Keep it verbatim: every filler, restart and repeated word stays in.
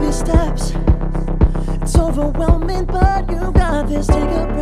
steps. It's overwhelming, but you got this. Take a breath.